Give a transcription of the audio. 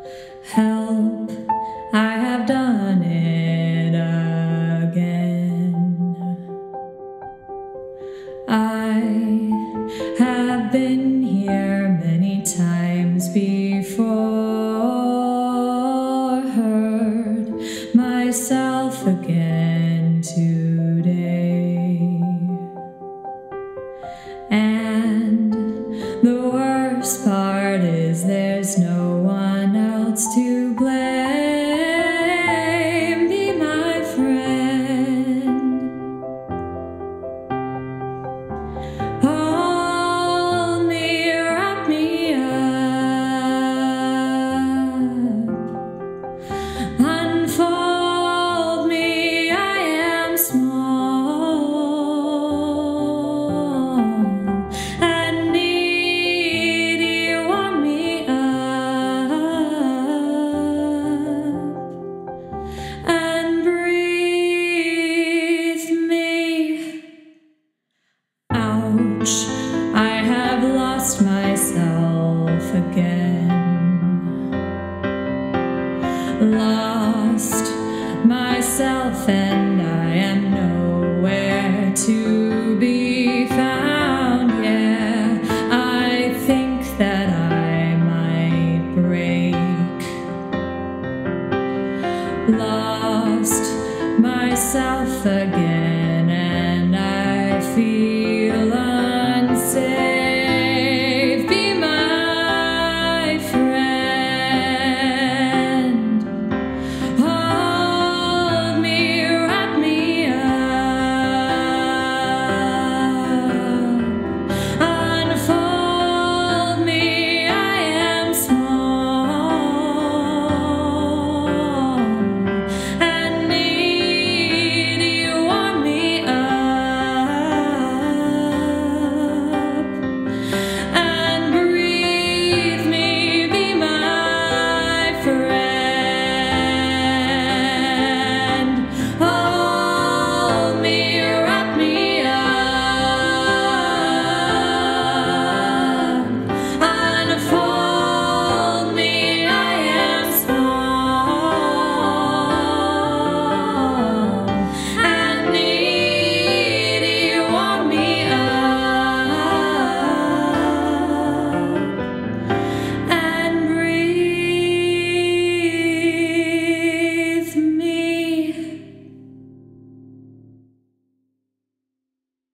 Help, I have done it again. I have been here many times before, heard myself again today. And the worst part is there's no one else to blame. Be my friend. Hold me, wrap me up, unfold me, I am small and needy, warm me up and breathe me. Ouch, I have lost myself again. Lost myself and I am nowhere to be found. Yeah, I think that I might break. Lost myself again.